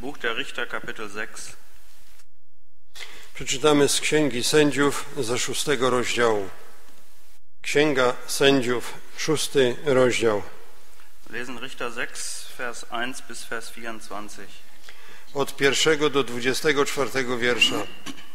Buch der Richter, Kapitel 6. Przeczytamy z Księgi Sędziów ze 6 rozdziału. Księga Sędziów, 6 rozdział. Lesen Richter 6, Vers 1 bis Vers 24. Od 1 do 24 wiersza.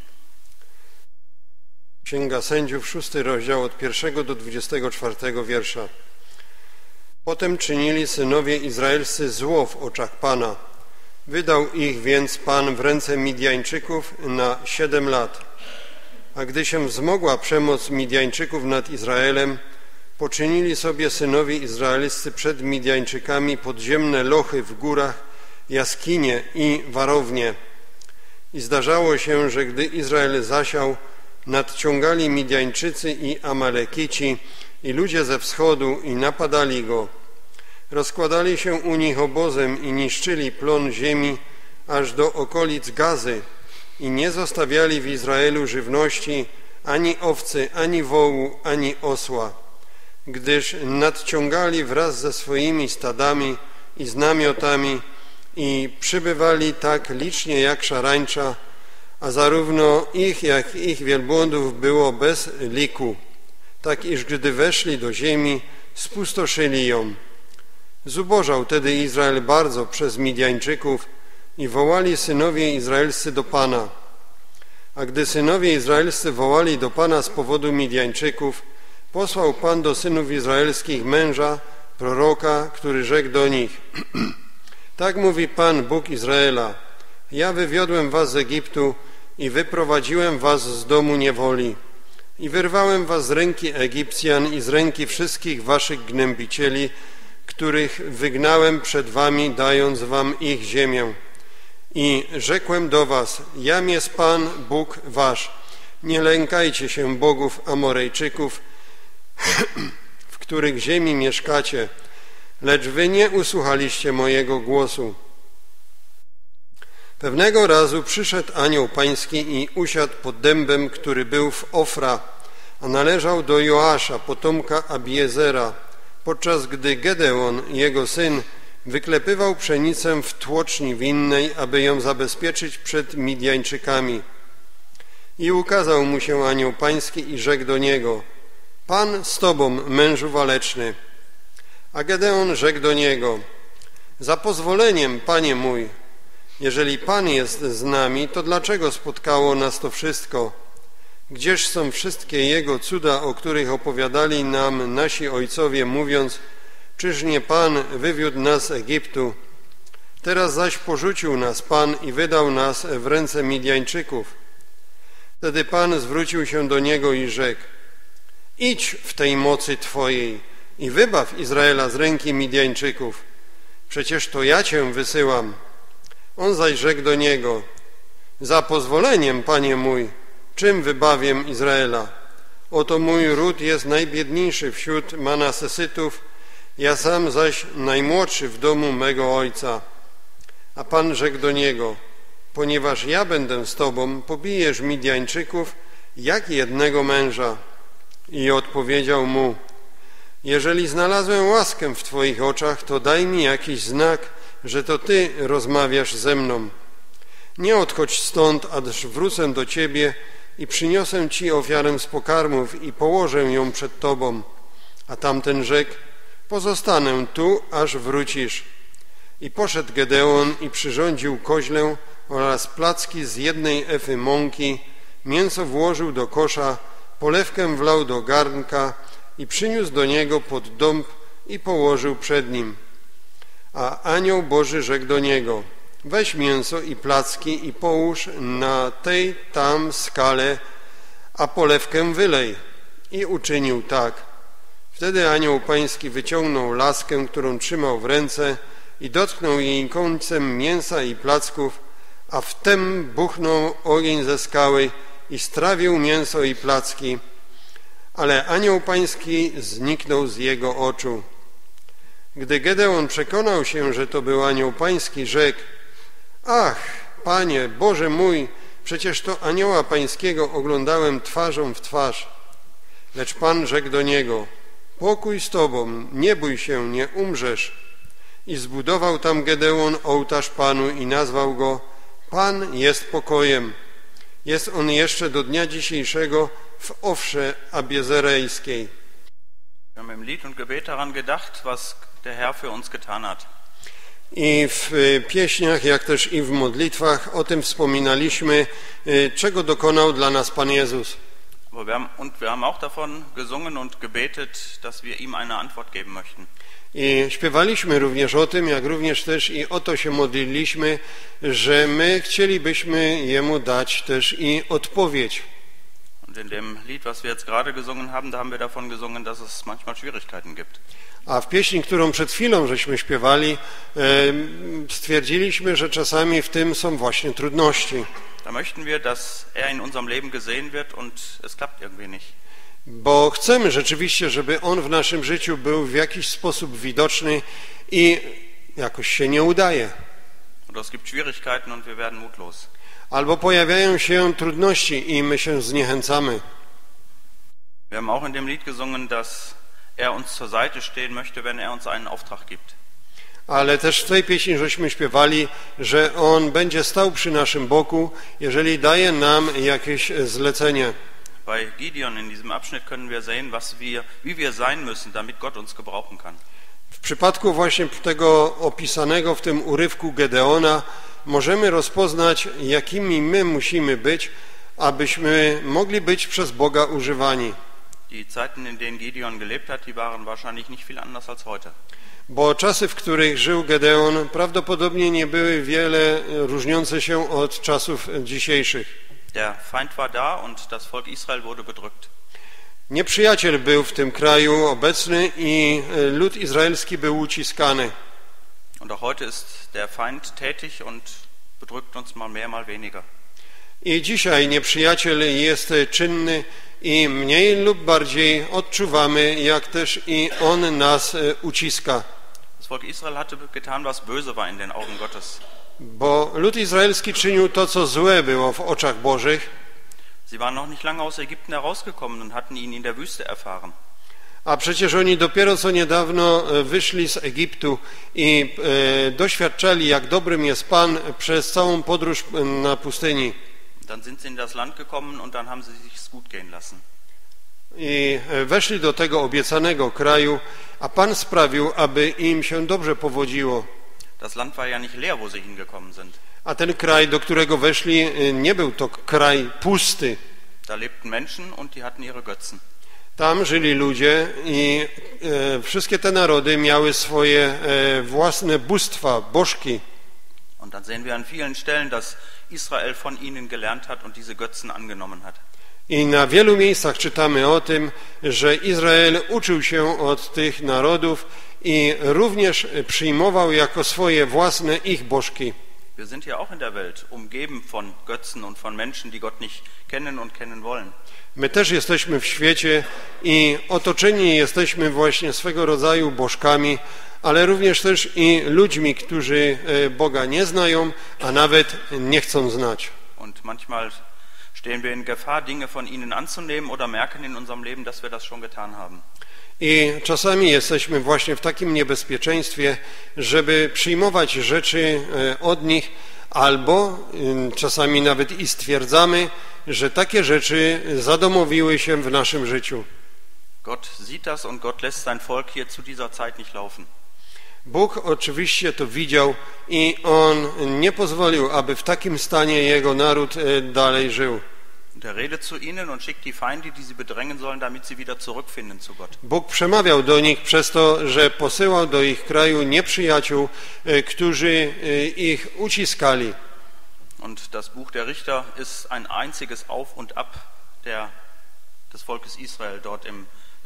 Księga Sędziów, 6 rozdział, od 1 do 24 wiersza. Potem czynili synowie izraelscy zło w oczach Pana. Wydał ich więc Pan w ręce Midjańczyków na 7 lat. A gdy się wzmogła przemoc Midjańczyków nad Izraelem, poczynili sobie synowie izraelscy przed Midjańczykami podziemne lochy w górach, jaskinie i warownie. I zdarzało się, że gdy Izrael zasiał, nadciągali Midjańczycy i Amalekici i ludzie ze wschodu i napadali go. Rozkładali się u nich obozem i niszczyli plon ziemi aż do okolic Gazy i nie zostawiali w Izraelu żywności ani owcy, ani wołu, ani osła, gdyż nadciągali wraz ze swoimi stadami i z namiotami i przybywali tak licznie jak szarańcza, a zarówno ich, jak i ich wielbłądów było bez liku, tak iż gdy weszli do ziemi, spustoszyli ją. Zubożał tedy Izrael bardzo przez Midjańczyków i wołali synowie izraelscy do Pana. A gdy synowie izraelscy wołali do Pana z powodu Midjańczyków, posłał Pan do synów izraelskich męża, proroka, który rzekł do nich: Tak mówi Pan, Bóg Izraela, ja wywiodłem was z Egiptu i wyprowadziłem was z domu niewoli i wyrwałem was z ręki Egipcjan i z ręki wszystkich waszych gnębicieli, których wygnałem przed wami, dając wam ich ziemię. I rzekłem do was: Jam jest Pan, Bóg wasz. Nie lękajcie się bogów Amorejczyków, w których ziemi mieszkacie, lecz wy nie usłuchaliście mojego głosu. Pewnego razu przyszedł anioł pański i usiadł pod dębem, który był w Ofra, a należał do Joasza, potomka Abiezera, podczas gdy Gedeon, jego syn, wyklepywał pszenicę w tłoczni winnej, aby ją zabezpieczyć przed Midjańczykami. I ukazał mu się anioł pański i rzekł do niego: Pan z tobą, mężu waleczny. A Gedeon rzekł do niego: Za pozwoleniem, panie mój, jeżeli Pan jest z nami, to dlaczego spotkało nas to wszystko? Gdzież są wszystkie Jego cuda, o których opowiadali nam nasi ojcowie, mówiąc: Czyż nie Pan wywiódł nas z Egiptu? Teraz zaś porzucił nas Pan i wydał nas w ręce Midjańczyków. Wtedy Pan zwrócił się do niego i rzekł: Idź w tej mocy Twojej i wybaw Izraela z ręki Midjańczyków. Przecież to ja Cię wysyłam. On zaś rzekł do niego: Za pozwoleniem, panie mój, czym wybawię Izraela? Oto mój ród jest najbiedniejszy wśród Manasesytów, ja sam zaś najmłodszy w domu mego ojca. A Pan rzekł do niego: Ponieważ ja będę z tobą, pobijesz Midjańczyków jak jednego męża. I odpowiedział mu: Jeżeli znalazłem łaskę w twoich oczach, to daj mi jakiś znak, że to ty rozmawiasz ze mną. Nie odchodź stąd, aż wrócę do ciebie i przyniosę ci ofiarę z pokarmów i położę ją przed tobą. A tamten rzekł: Pozostanę tu, aż wrócisz. I poszedł Gedeon i przyrządził koźlę oraz placki z 1 efy mąki, mięso włożył do kosza, polewkę wlał do garnka i przyniósł do niego pod dąb i położył przed nim. A anioł Boży rzekł do niego: Weź mięso i placki i połóż na tej tam skale, a polewkę wylej. I uczynił tak. Wtedy anioł pański wyciągnął laskę, którą trzymał w ręce, i dotknął jej końcem mięsa i placków, a wtem buchnął ogień ze skały i strawił mięso i placki, ale anioł pański zniknął z jego oczu. Gdy Gedeon przekonał się, że to był anioł pański, rzekł: Ach, Panie, Boże mój, przecież to anioła pańskiego oglądałem twarzą w twarz. Lecz Pan rzekł do niego: Pokój z tobą, nie bój się, nie umrzesz. I zbudował tam Gedeon ołtarz Panu i nazwał go Pan jest pokojem. Jest on jeszcze do dnia dzisiejszego w Ofrze Abiezerejskiej. Wir haben im Lied und Gebet daran gedacht, was der Herr für uns getan hat. I w pieśniach, jak też i w modlitwach o tym wspominaliśmy, czego dokonał dla nas Pan Jezus. Aber wir haben auch davon gesungen und gebetet, dass wir ihm eine Antwort geben möchten. I śpiewaliśmy również o tym, jak również też i o to się modliliśmy, że my chcielibyśmy Jemu dać też i odpowiedź. Und in dem Lied, was wir jetzt gerade gesungen haben, da haben wir davon gesungen, dass es manchmal Schwierigkeiten gibt. A w pieśni, którą przed chwilą żeśmy śpiewali, stwierdziliśmy, że czasami w tym są właśnie trudności. Da möchten wir, dass er in unserem Leben gesehen wird und es klappt irgendwie nicht. Bo chcemy rzeczywiście, żeby On w naszym życiu był w jakiś sposób widoczny i jakoś się nie udaje. Oder es gibt Schwierigkeiten und wir werden mutlos. Albo pojawiają się trudności i my się zniechęcamy. Wir haben auch in dem Lied gesungen, dass er uns zur Seite stehen möchte, wenn er uns einen Auftrag gibt. Ale też w tej pieśni żeśmy śpiewali, że On będzie stał przy naszym boku, jeżeli daje nam jakieś zlecenie. Bei Gideon in diesem Abschnitt können wir sehen, wie wir sein müssen, damit Gott uns gebrauchen kann. W przypadku właśnie tego opisanego w tym urywku Gedeona możemy rozpoznać, jakimi my musimy być, abyśmy mogli być przez Boga używani. Die Zeiten, in denen Gideon gelebt hat, die waren wahrscheinlich nicht viel anders als heute. Bo czasy, w których żył Gedeon, prawdopodobnie nie były wiele różniące się od czasów dzisiejszych. Der Feind war da und das Volk Israel wurde bedrückt. Nieprzyjaciel był w tym kraju obecny i lud izraelski był uciskany. Und auch heute ist der Feind tätig und bedrückt uns mal mehr, mal weniger. I dzisiaj nieprzyjaciel jest czynny i mniej lub bardziej odczuwamy, jak też i on nas uciska. Das Volk Israel hatte getan, was böse war in den Augen Gottes. Bo lud izraelski czynił to, co złe było w oczach Bożych. Sie waren noch nicht lange aus Ägypten herausgekommen und hatten ihn in der Wüste erfahren. A przecież oni dopiero co niedawno wyszli z Egiptu i doświadczali, jak dobrym jest Pan przez całą podróż na pustyni. Dann sind sie in das Land gekommen und dann haben sie sich's gut gehen lassen. I weszli do tego obiecanego kraju, a Pan sprawił, aby im się dobrze powodziło. Das Land war ja nicht leer, wo sie hingekommen sind. A ten kraj, do którego weszli, nie był to kraj pusty. Da lebten Menschen und die hatten ihre Götzen. Tam żyli ludzie i wszystkie te narody miały swoje własne bóstwa, bożki. Und dann sehen wir an vielen Stellen, dass Israel von ihnen gelernt hat und diese Götzen angenommen hat. I na wielu miejscach czytamy o tym, że Izrael uczył się od tych narodów i również przyjmował jako swoje własne ich bożki. Wir sind ja auch in der Welt umgeben von Götzen und von Menschen, die Gott nicht kennen und kennen wollen. My też jesteśmy w świecie i otoczeni jesteśmy właśnie swego rodzaju bożkami, ale również też i ludźmi, którzy Boga nie znają, a nawet nie chcą znać. Und manchmal stehen wir in Gefahr, Dinge von ihnen anzunehmen oder merken in unserem Leben, dass wir das schon getan haben. I czasami jesteśmy właśnie w takim niebezpieczeństwie, żeby przyjmować rzeczy od nich, albo czasami nawet i stwierdzamy, że takie rzeczy zadomowiły się w naszym życiu. Gott sieht das und Gott lässt sein Volk hier zu dieser Zeit nicht laufen. Bóg oczywiście to widział i On nie pozwolił, aby w takim stanie Jego naród dalej żył. Und er redet zu ihnen und schickt die Feinde, die sie bedrängen sollen, damit sie wieder zurückfinden zu Gott. Bóg przemawiał do nich przez to, że posyłał do ich kraju nieprzyjaciół, którzy ich uciskali. Und das Buch der Richter ist ein einziges Auf und Ab des Volkes Israel dort im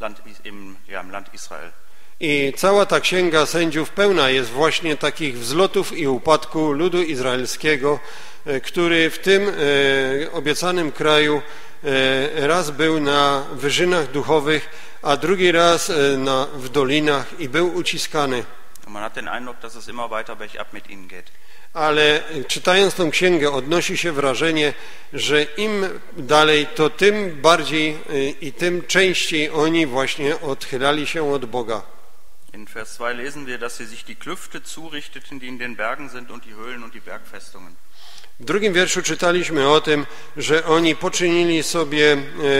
Land Israel. I cała ta księga sędziów pełna jest właśnie takich wzlotów i upadku ludu izraelskiego, który w tym obiecanym kraju raz był na wyżynach duchowych, a drugi raz w dolinach i był uciskany. Man hat den Eindruck, dass es immer weiter bergab mit ihnen geht. Ale czytając tą księgę odnosi się wrażenie, że im dalej, to tym bardziej i tym częściej oni właśnie odchylali się od Boga. In Vers 2 lesen wir, dass sie sich die Klüfte zurichteten, die in den Bergen sind, und die Höhlen und die Bergfestungen. W drugim wierszu czytaliśmy o tym, że oni poczynili sobie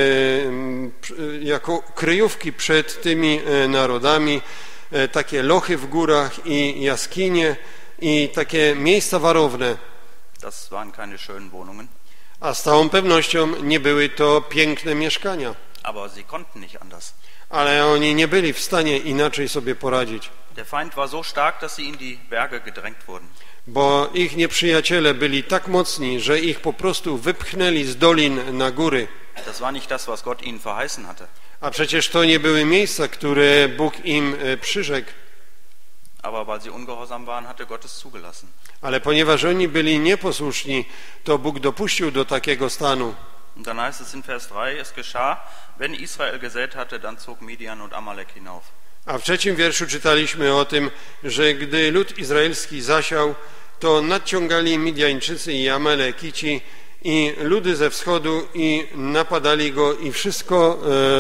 jako kryjówki przed tymi narodami takie lochy w górach i jaskinie i takie miejsca warowne. Das waren keine schönen Wohnungen. A z całą pewnością nie były to piękne mieszkania. Aber sie konnten nicht anders. Ale oni nie byli w stanie inaczej sobie poradzić. Der Feind war so stark, dass sie in die Berge gedrängt wurden. Bo ich nieprzyjaciele byli tak mocni, że ich po prostu wypchnęli z dolin na góry. Das war nicht das, was Gott ihnen verheißen hatte. A przecież to nie były miejsca, które Bóg im przyrzekł. Aber weil sie ungehorsam waren, hatte Gott es zugelassen. Ale ponieważ oni byli nieposłuszni, to Bóg dopuścił do takiego stanu. Und dann heißt es in Vers 3, es geschah, wenn Israel gesät hatte, dann zog Midian und Amalek hinauf. A w trzecim wierszu czytaliśmy o tym, że gdy lud izraelski zasiał, to nadciągali Midianczycy i Amalekici i ludy ze wschodu i napadali go i wszystko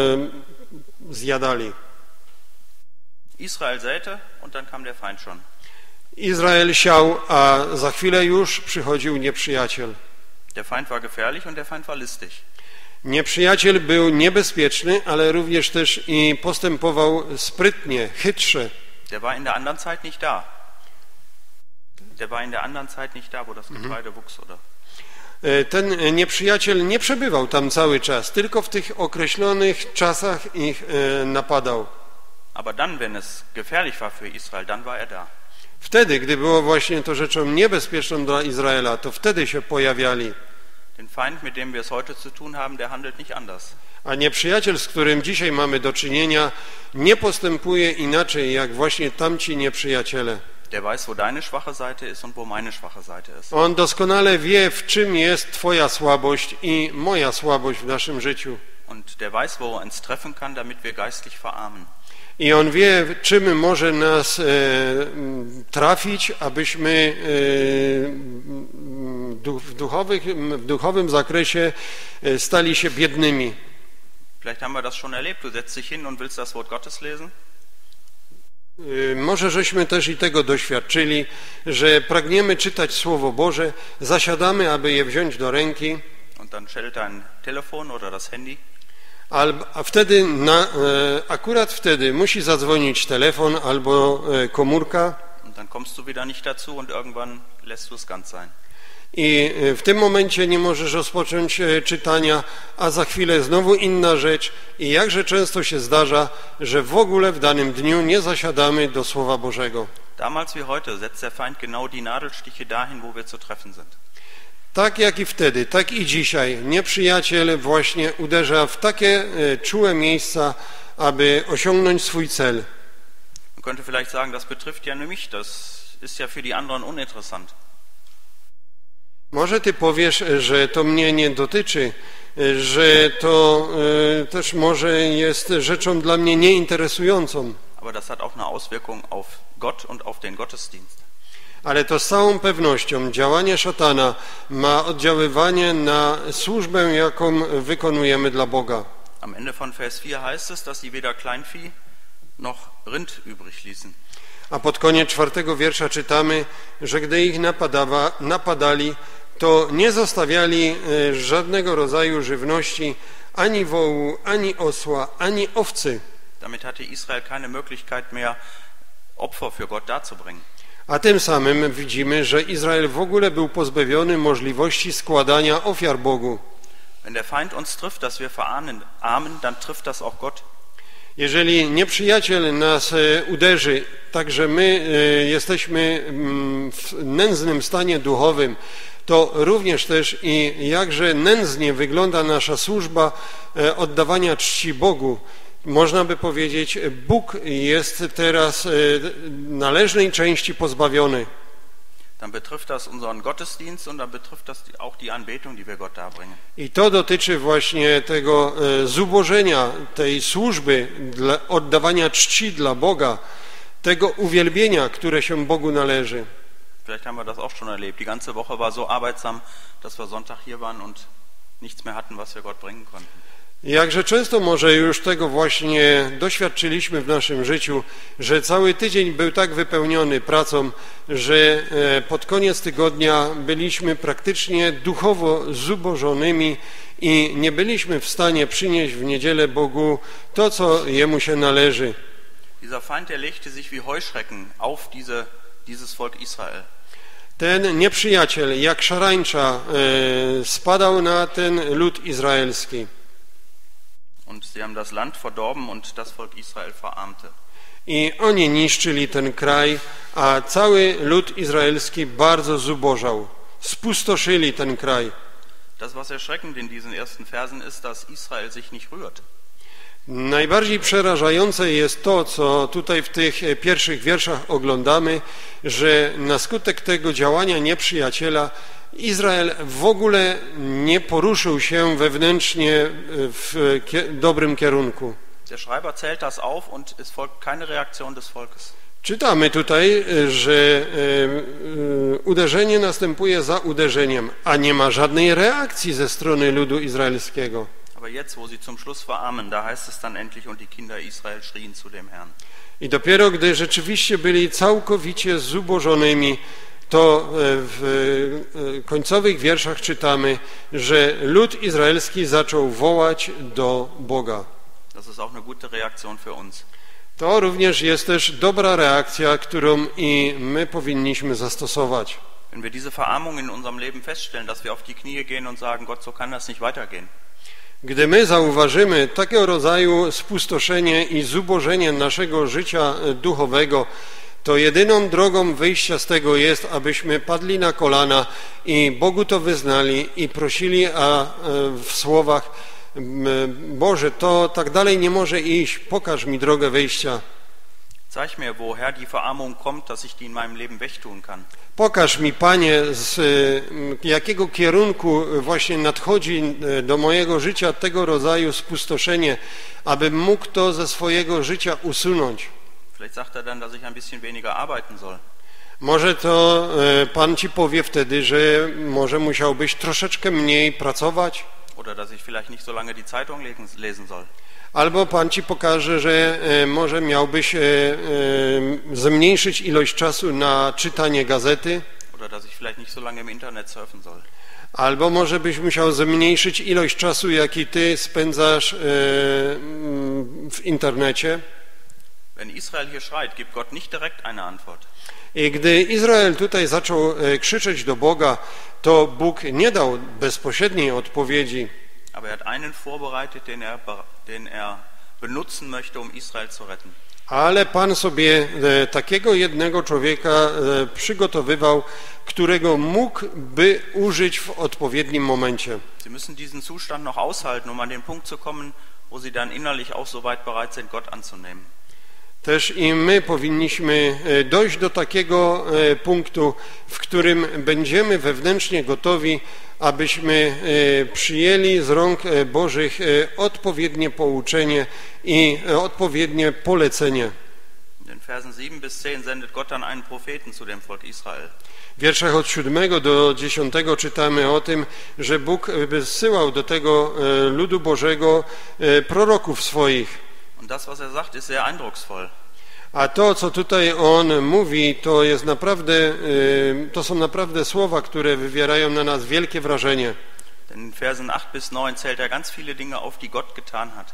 zjadali. Israel säte und dann kam der Feind schon. Izrael siał, a za chwilę już przychodził nieprzyjaciel. Der Feind war gefährlich und der Feind war listig. Nieprzyjaciel był niebezpieczny, ale również też i postępował sprytnie, chytrze. Der war in der anderen Zeit nicht da. Der war in der anderen Zeit nicht da, wo das Getreide wuchs, oder? Ten nieprzyjaciel nie przebywał tam cały czas, tylko w tych określonych czasach ich napadał. Aber dann, wenn es gefährlich war für Israel, dann war er da. Wtedy, gdy było właśnie to rzeczą niebezpieczną dla Izraela, to wtedy się pojawiali. Den Feind, mit dem wir es heute zu tun haben, der handelt nicht anders. A nieprzyjaciel, z którym dzisiaj mamy do czynienia, nie postępuje inaczej, jak właśnie tamci nieprzyjaciele. Der weiß, wo deine schwache Seite ist und wo meine schwache Seite ist. On doskonale wie, w czym jest twoja słabość i moja słabość w naszym życiu. Und der weiß, wo er uns treffen kann, damit wir geistlich verarmen. I on wie, czym może nas trafić, abyśmy w duchowym zakresie stali się biednymi. Vielleicht haben wir das schon erlebt. Du setzt dich hin und willst das Wort Gottes lesen. Może żeśmy też i tego doświadczyli, że pragniemy czytać Słowo Boże, zasiadamy, aby je wziąć do ręki. Und dann schellt dein Telefon oder das Handy. A wtedy, akurat wtedy musi zadzwonić telefon albo komórka. Und dann kommst du wieder nicht dazu und irgendwann lässt du es ganz sein. I w tym momencie nie możesz rozpocząć czytania, a za chwilę znowu inna rzecz. I jakże często się zdarza, że w ogóle w danym dniu nie zasiadamy do Słowa Bożego. Damals wie heute setzt der Feind genau die Nadelstiche dahin, wo wir zu treffen sind. Tak jak i wtedy, tak i dzisiaj nieprzyjaciel właśnie uderza w takie czułe miejsca, aby osiągnąć swój cel. Man könnte vielleicht sagen, das betrifft ja nur mich, das ist ja für die anderen uninteressant. Może ty powiesz, że to mnie nie dotyczy, że to też może jest rzeczą dla mnie nieinteresującą. Aber das hat auch eine Auswirkung auf Gott und auf den Gottesdienst. Ale to z całą pewnością działanie szatana ma oddziaływanie na służbę, jaką wykonujemy dla Boga. Am Ende von Vers 4 heißt es, dass sie weder Kleinvieh noch Rind übrig ließen. A pod koniec 4 wiersza czytamy, że gdy ich napadali, to nie zostawiali żadnego rodzaju żywności, ani wołu, ani osła, ani owcy. Damit hatte Israel keine Möglichkeit mehr, Opfer für Gott darzubringen. A tym samym widzimy, że Izrael w ogóle był pozbawiony możliwości składania ofiar Bogu. Wenn der Feind uns trifft, dass wir verarmen, dann trifft das auch Gott. Jeżeli nieprzyjaciel nas uderzy, tak że my jesteśmy w nędznym stanie duchowym, to również też i jakże nędznie wygląda nasza służba oddawania czci Bogu. Można by powiedzieć, Bóg jest teraz należnej części pozbawiony. Dann betrifft das unseren Gottesdienst und dann betrifft das auch die Anbetung, die wir Gott darbringen. I to dotyczy właśnie tego zubożenia, tej służby, oddawania czci dla Boga, tego uwielbienia, które się Bogu należy. Vielleicht haben wir das auch schon erlebt. Die ganze Woche war so arbeitsam, dass wir Sonntag hier waren und nichts mehr hatten, was wir Gott bringen konnten. Jakże często może już tego właśnie doświadczyliśmy w naszym życiu, że cały tydzień był tak wypełniony pracą, że pod koniec tygodnia byliśmy praktycznie duchowo zubożonymi i nie byliśmy w stanie przynieść w niedzielę Bogu to, co Jemu się należy. Dieser Feind, der legte sich wie Heuschrecken auf dieses Volk Israel. Ten nieprzyjaciel, jak szarańcza, spadał na ten lud izraelski. Und sie haben das Land verdorben und das Volk Israel verarmte. I oni niszczyli ten kraj, a cały lud izraelski bardzo zubożał. Spustoszyli ten kraj. Das, was erschreckend in diesen ersten Versen ist, dass Israel sich nicht rührt. Najbardziej przerażające jest to, co tutaj w tych pierwszych wierszach oglądamy, że na skutek tego działania nieprzyjaciela Izrael w ogóle nie poruszył się wewnętrznie w dobrym kierunku. Der Schreiber zählt das auf und es folgt keine Reaktion des Volkes. Czytamy tutaj, że uderzenie następuje za uderzeniem, a nie ma żadnej reakcji ze strony ludu izraelskiego. Aber jetzt, wo sie zum Schluss verarmen, da heißt es dann endlich, und die Kinder Israel schrien zu dem Herrn. I dopiero gdy rzeczywiście byli całkowicie zubożonymi, to w końcowych wierszach czytamy, że lud izraelski zaczął wołać do Boga. Das ist auch eine gute Reaktion für uns. To również jest też dobra reakcja, którą i my powinniśmy zastosować. Wenn wir diese Verarmung in unserem Leben feststellen, dass wir auf die Knie gehen und sagen, Gott, so kann das nicht weitergehen. Gdy my zauważymy takiego rodzaju spustoszenie i zubożenie naszego życia duchowego, to jedyną drogą wyjścia z tego jest, abyśmy padli na kolana i Bogu to wyznali i prosili, a w słowach: Boże, to tak dalej nie może iść, pokaż mi drogę wyjścia. Zeig mir, woher die Verarmung kommt, dass ich die in meinem Leben wegtun kann. Pokaż mi, Panie, z jakiego kierunku właśnie nadchodzi do mojego życia tego rodzaju spustoszenie, abym mógł to ze swojego życia usunąć. Vielleicht sagt dann, dass ich ein bisschen weniger arbeiten soll. Może to Pan ci powie wtedy, że może musiałbyś troszeczkę mniej pracować. Oder dass ich vielleicht nicht so lange die Zeitung lesen soll. Albo Pan ci pokaże, że może miałbyś zmniejszyć ilość czasu na czytanie gazety. Oder dass ich vielleicht nicht so lange im Internet surfen soll. Albo może byś musiał zmniejszyć ilość czasu, jaki ty spędzasz w internecie. Wenn Israel hier schreit, gibt Gott nicht direkt eine Antwort. I gdy Izrael tutaj zaczął krzyczeć do Boga, to Bóg nie dał bezpośredniej odpowiedzi. Aber er hat einen vorbereitet, den er benutzen möchte, um Israel zu retten. Ale Pan sobie takiego jednego człowieka przygotowywał, którego mógłby użyć w odpowiednim momencie. Sie müssen diesen Zustand noch aushalten, um an den Punkt zu kommen, wo sie dann innerlich auch so weit bereit sind, Gott anzunehmen. Też i my powinniśmy dojść do takiego punktu, w którym będziemy wewnętrznie gotowi, abyśmy przyjęli z rąk Bożych odpowiednie pouczenie i odpowiednie polecenie. In den Versen 7 bis 10 sendet Gott dann einen Propheten zu dem Volk Israel. W wierszach od 7 do 10 czytamy o tym, że Bóg wysyłał do tego ludu Bożego proroków swoich. Und das, was er sagt, ist sehr eindrucksvoll. A to, co tutaj on mówi, to jest naprawdę, to są naprawdę słowa, które wywierają na nas wielkie wrażenie. Denn in Versen 8 bis 9 zählt er ganz viele Dinge auf, die Gott getan hat.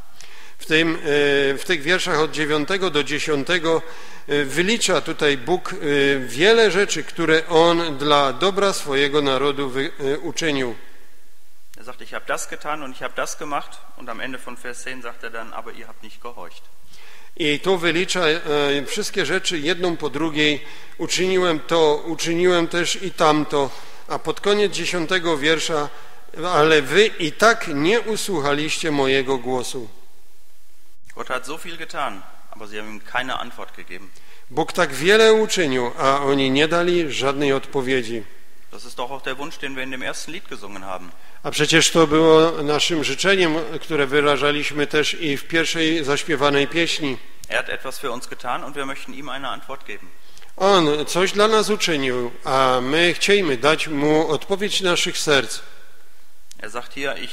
W tych wierszach od 9 do 10 wylicza tutaj Bóg wiele rzeczy, które On dla dobra swojego narodu uczynił. Er sagt, ich habe das getan und ich habe das gemacht, und am Ende von Vers 10 sagt er dann, aber ihr habt nicht gehorcht. I tu wylicza wszystkie rzeczy jedną po drugiej. Uczyniłem to, uczyniłem też i tamto, a pod koniec 10 wiersza: ale wy i tak nie usłuchaliście mojego głosu. Gott hat so viel getan, aber sie haben ihm keine Antwort gegeben. Bóg tak wiele uczynił, a oni nie dali żadnej odpowiedzi. Das ist doch auch der Wunsch, den wir in dem ersten Lied gesungen haben. A przecież to było naszym życzeniem, które wyrażaliśmy też i w pierwszej zaśpiewanej pieśni. Er hat etwas für uns getan und wir möchten ihm eine Antwort geben. On coś dla nas uczynił, a my chcielibyśmy dać mu odpowiedź naszych serc. Er sagt hier, ich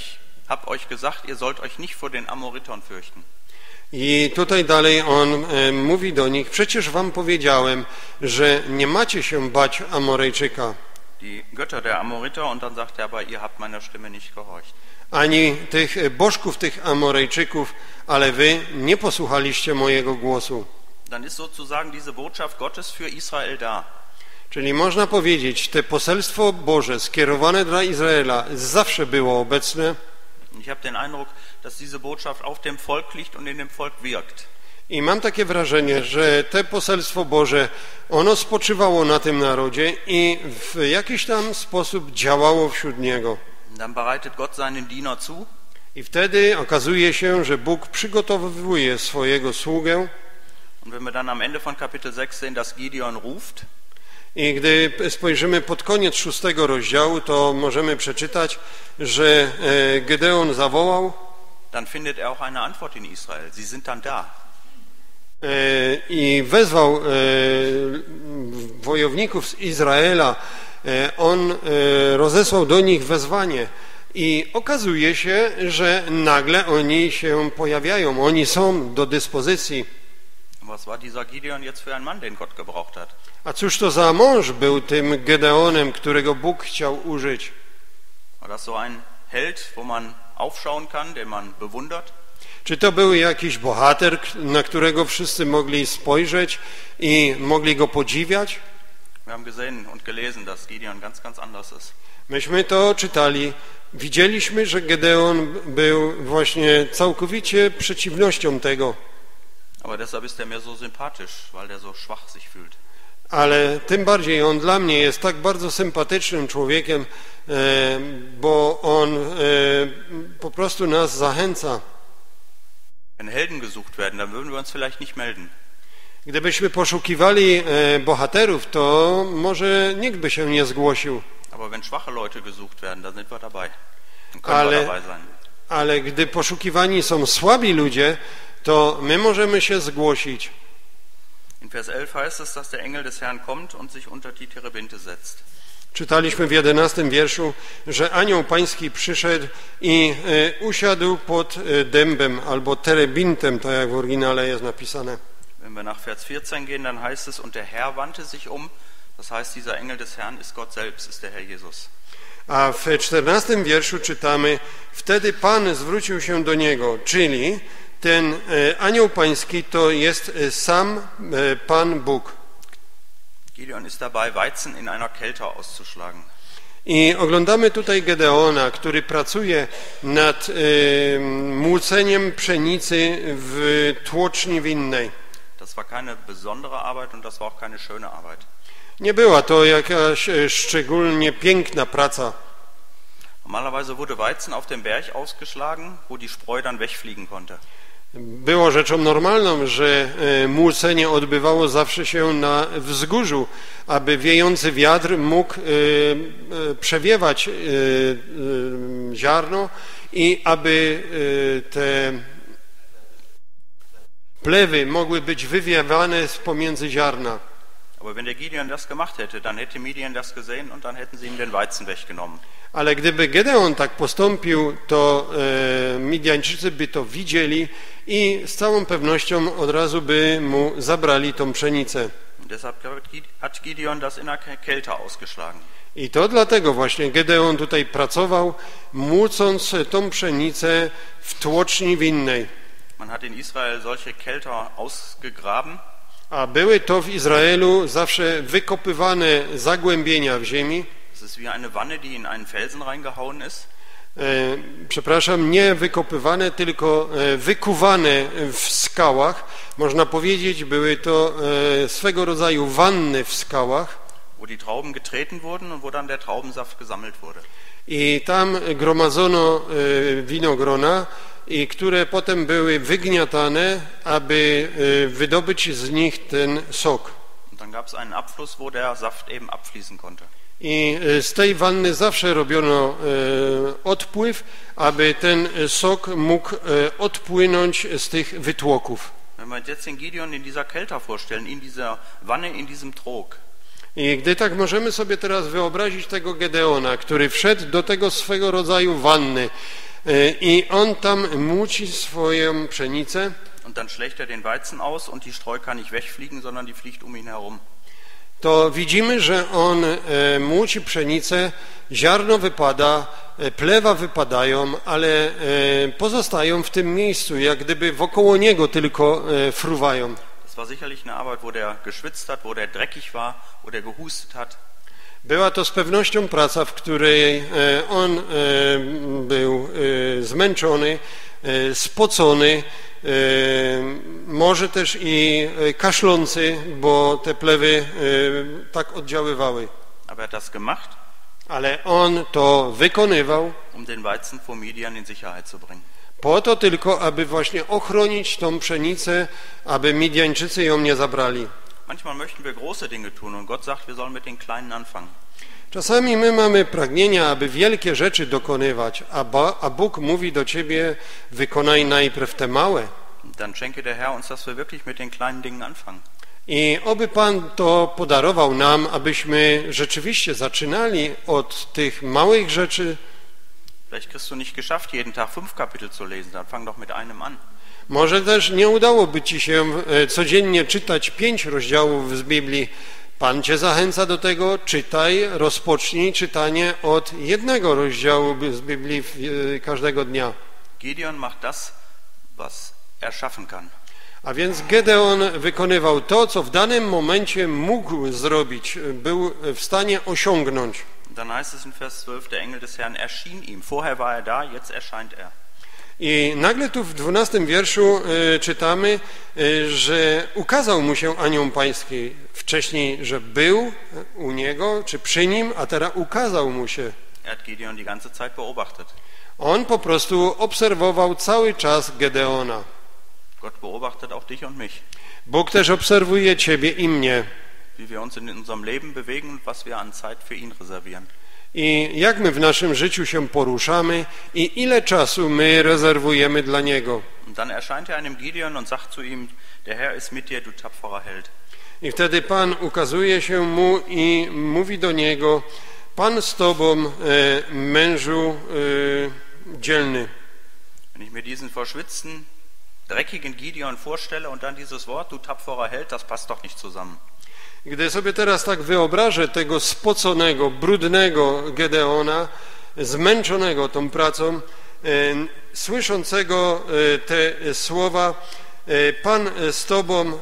hab euch gesagt, ihr sollt euch nicht vor den Amoritern fürchten. I tutaj dalej on mówi do nich, przecież wam powiedziałem, że nie macie się bać Amorejczyka, Die Götter der Amoriter, und dann sagt er, aber ihr habt meiner Stimme nicht gehorcht. ani tych bożków, tych Amorejczyków, ale wy nie posłuchaliście mojego głosu. Dann ist sozusagen diese Botschaft Gottes für Israel da. Czyli można powiedzieć, te poselstwo Boże skierowane dla Izraela zawsze było obecne. Ich habe den Eindruck, dass diese Botschaft auf dem Volk liegt und in dem Volk wirkt. I mam takie wrażenie, że te poselstwo Boże, ono spoczywało na tym narodzie i w jakiś tam sposób działało wśród niego. Dann bereitet Gott seinen Diener zu. I wtedy okazuje się, że Bóg przygotowuje swojego sługę. Und wenn wir dann am Ende von Kapitel 6 sehen, dass Gideon ruft, I gdy spojrzymy pod koniec 6 rozdziału, to możemy przeczytać, że Gedeon zawołał dann findet er auch eine Antwort in Israel. Sie sind dann da. I wezwał wojowników z Izraela. On rozesłał do nich wezwanie i okazuje się, że nagle oni się pojawiają, oni są do dyspozycji. Was war dieser Gideon jetzt für ein Mann, den Gott gebraucht hat? A cóż to za mąż był tym Gedeonem, którego Bóg chciał użyć? War das so ein Held, wo man aufschauen kann, den man bewundert? Czy to był jakiś bohater, na którego wszyscy mogli spojrzeć i mogli go podziwiać? Wir haben gesehen und gelesen, dass Gideon ganz, ganz anders ist. Myśmy to czytali. Widzieliśmy, że Gedeon był właśnie całkowicie przeciwnością tego. Aber deshalb ist er mir so sympathisch, weil der so schwach sich fühlt. Ale tym bardziej on dla mnie jest tak bardzo sympatycznym człowiekiem, bo on po prostu nas zachęca. Wenn Helden gesucht werden, dann würden wir uns vielleicht nicht melden. Gdybyśmy poszukiwali bohaterów, to może nikt by się nie zgłosił. Aber wenn schwache Leute gesucht werden, dann sind wir dabei. Dann können wir dabei sein. Ale gdy poszukiwani są słabi ludzie, to my możemy się zgłosić. In Vers 11 heißt es, dass der Engel des Herrn kommt und sich unter die Terebinte setzt. Czytaliśmy w 11 wierszu, że anioł pański przyszedł i usiadł pod dębem albo terebintem, tak jak w oryginale jest napisane. Wenn wir nach Vers 14 gehen, dann heißt es, und der Herr wandte sich um. Das heißt, dieser Engel des Herrn ist Gott selbst, ist der Herr Jesus. A w 14 wierszu czytamy, wtedy Pan zwrócił się do niego, czyli ten anioł pański to jest sam Pan Bóg. Gideon ist dabei, Weizen in einer Kälte auszuschlagen. I oglądamy tutaj Gedeona, który pracuje nad młóceniem pszenicy w tłoczni winnej. Das war keine besondere Arbeit und das war auch keine schöne Arbeit. Nie była to jakaś szczególnie piękna praca. Normalerweise wurde Weizen auf dem Berg ausgeschlagen, wo die Spreu dann wegfliegen konnte. Było rzeczą normalną, że młócenie odbywało zawsze się na wzgórzu, aby wiejący wiatr mógł przewiewać ziarno i aby te plewy mogły być wywiewane z pomiędzy ziarna. Aber wenn der Gideon das gemacht hätte, dann hätte Midian das gesehen und dann hätten sie ihm den Weizen weggenommen. Ale gdyby Gedeon tak postąpił, to Midianczycy by to widzieli i z całą pewnością od razu by mu zabrali tą pszenicę. Deshalb hat Gideon das in der Kälte ausgeschlagen. I to dlatego właśnie Gedeon tutaj pracował, młócąc tą pszenicę w tłoczni winnej. Man hat in Israel solche Kälter ausgegraben. A były to w Izraelu zawsze wykopywane zagłębienia w ziemi. Es ist wie eine Wanne, die in einen Felsen reingehauen ist. Przepraszam, nie wykopywane, tylko wykuwane w skałach. Można powiedzieć, były to swego rodzaju wanny w skałach. Wo die Trauben getreten wurden und wo dann der Traubensaft gesammelt wurde. I tam gromadzono winogrona, i które potem były wygniatane, aby wydobyć z nich ten sok. Und dann gab es einen Abfluss, wo der Saft eben abfließen konnte. I z tej wanny zawsze robiono odpływ, aby ten sok mógł odpłynąć z tych wytłoków. Wenn wir uns jetzt den Gideon in dieser Kälte vorstellen, in dieser Wanne, in diesem Trog, I gdy tak możemy sobie teraz wyobrazić tego Gedeona, który wszedł do tego swego rodzaju wanny, i on tam młóci swoją pszenicę. Und dann schlägt den Weizen aus und die Streu kann nicht wegfliegen, sondern die fliegt ihn herum. To widzimy, że on młóci pszenicę, ziarno wypada, plewa wypadają, ale pozostają w tym miejscu, jak gdyby wokoło niego tylko fruwają. Das war sicherlich eine Arbeit, wo der geschwitzt hat, wo der dreckig war, wo der gehustet hat. Była to z pewnością praca, w której on był zmęczony, spocony, może też i kaszlący, bo te plewy tak oddziaływały. Aber er hat das gemacht, Ale on to wykonywał um den Weizen vor Midian in Sicherheit zu bringen. po to tylko, aby właśnie ochronić tą pszenicę, aby Midianczycy ją nie zabrali. Manchmal möchten wir große Dinge tun und Gott sagt, wir sollen mit den kleinen anfangen. Czasami my mamy pragnienia, aby wielkie rzeczy dokonywać, a Bóg mówi do ciebie, wykonaj najpierw te małe. Dann schenke der Herr uns, dass wir wirklich mit den kleinen Dingen anfangen. I oby Pan to podarował nam, abyśmy rzeczywiście zaczynali od tych małych rzeczy. Vielleicht kriegst du nicht geschafft, jeden Tag 5 Kapitel zu lesen, dann fang doch mit einem an. Może też nie udałoby ci się codziennie czytać 5 rozdziałów z Biblii. Pan cię zachęca do tego, czytaj, rozpocznij czytanie od 1 rozdziału z Biblii każdego dnia. Gideon macht das, was er schaffen kann. A więc Gedeon wykonywał to, co w danym momencie mógł zrobić, był w stanie osiągnąć. Dann heißt es in Vers 12, der Engel des Herrn erschien ihm. Vorher war er da, jetzt erscheint er. I nagle tu w 12 wierszu czytamy, że ukazał mu się anioł pański. Wcześniej, że był u niego, czy przy nim, a teraz ukazał mu się. Er hat Gideon die ganze Zeit beobachtet. On po prostu obserwował cały czas Gedeona. Gott beobachtet auch dich und mich. Bóg też obserwuje ciebie i mnie. Wie wir uns in unserem Leben bewegen und was wir an Zeit für ihn reservieren. I jak my w naszym życiu się poruszamy i ile czasu my rezerwujemy dla Niego. Und dann erscheint er einem Gideon und sagt zu ihm, der Herr ist mit dir, du tapferer Held. I wtedy Pan ukazuje się mu i mówi do niego, Pan z tobą, mężu dzielny. Wenn ich mir diesen verschwitzten, dreckigen Gideon vorstelle und dann dieses Wort, du tapferer Held, das passt doch nicht zusammen. Gdy sobie teraz tak wyobrażę tego spoconego, brudnego Gedeona, zmęczonego tą pracą, słyszącego te słowa, Pan z tobą,